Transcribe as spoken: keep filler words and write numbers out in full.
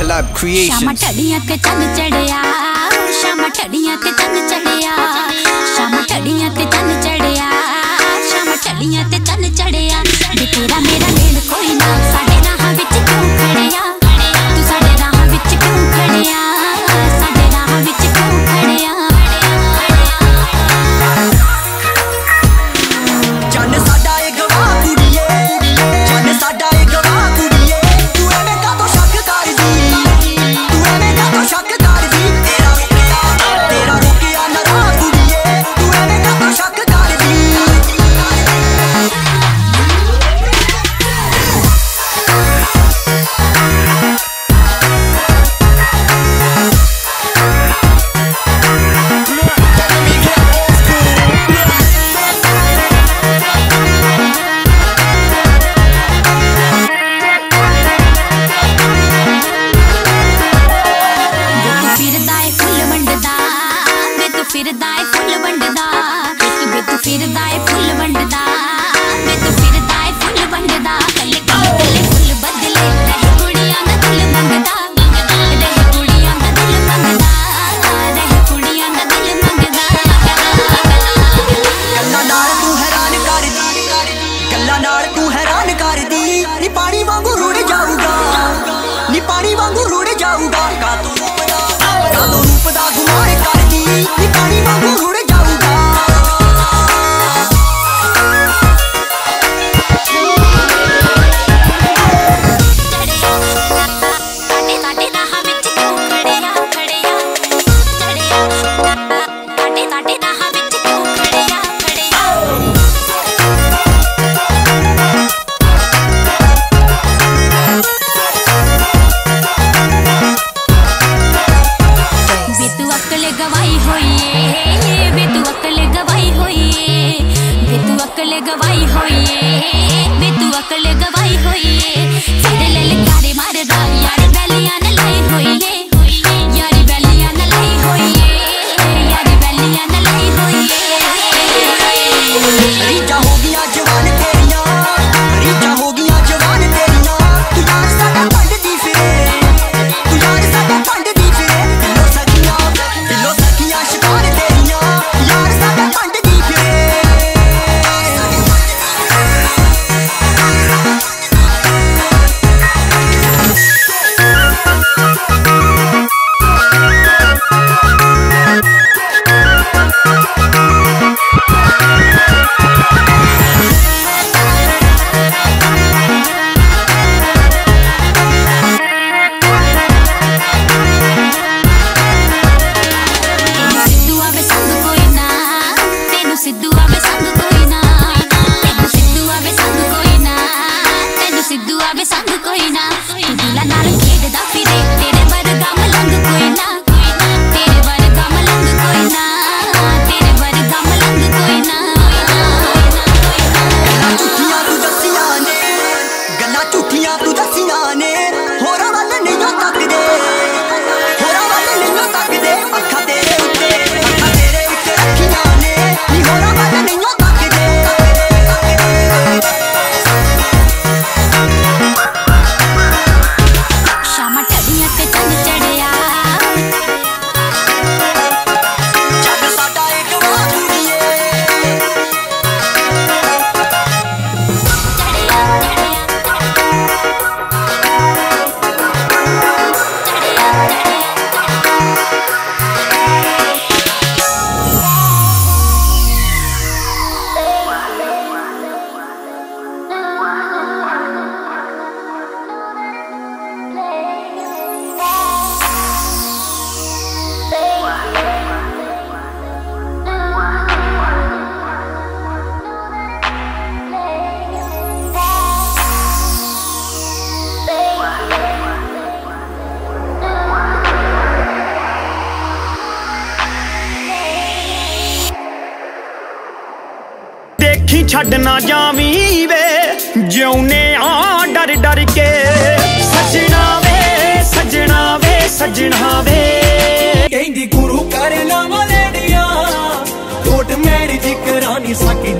Lab Creations. शामा ठड़ियां ते चंद चढ़िया, शामा ठड़ियां ते चंद चढ़िया, शामा ठड़ियां ते चंद चढ़िया, शामा ठड़ियां ते चंद चढ़िया। वे तेरा मेरा मेल कोई ना, साडे राहां विच क्यों खड़िया, तू साडे राहां विच क्यों खड़िया, साडे राहां विच क्यों खड़िया। चन साडा ए गवाह कुड़िए, चन साडा ए गवाह कुड़िए, तू एवें कातों शक करदी, तू एवें कातों शक करदी, तेरा रुकिया तेरा रुकिया नाराज कुड़िए, तू एवें कातों शक करदी। फिरदा है फुल वंडदा, वे तू फिरदा है फुल वंडदा, वे तू फिरदा है फुल वंडदा। कल्ले कल्ले कल्ले फुल बदले, रह कुड़ियां दा दिल मंगदा, रह कुड़ियां दा दिल मंगदा, रह कुड़ियां दा दिल मंगदा। गल्लां नाल तू हैरान करदी, गल्लां नाल तू हैरान करदी, नी पानी वांगू रुड़ जाऊगा, नी पानी वांगू रुड़ जाऊगा। कातों रूप दा कातों रूप दा गुमान करदी, नी पानी वांगू रुड़ जाऊगा। गवाई होइए, वे तू अकल गवाई होइए, वे तू अकल गवाई होइए, वे तू अकल गवाई होइए। तेरे ललकारे मारदा यार बैलियां न लाई होइए, यारी बैलियां न लाई होइए, यारी बैलियां न लाई होइए। रीजा हो गया जवान तेरियां, रीजा हो गया जवान तेरियां, तू यार साडा पंडदी फिरे, तू यार साडा पंडदी फिरे। बिलो सखियां बिलो सखियां शिकार तेरियां, यार साडा पंडदी फिरे। छड़ ना जावी वे, जिउने आ डर डर के। सजना वे सजना वे सजना वे, कहंदी गुरु कर लावा लेडिया, कोर्ट मैरिज करा नहीं सकदी।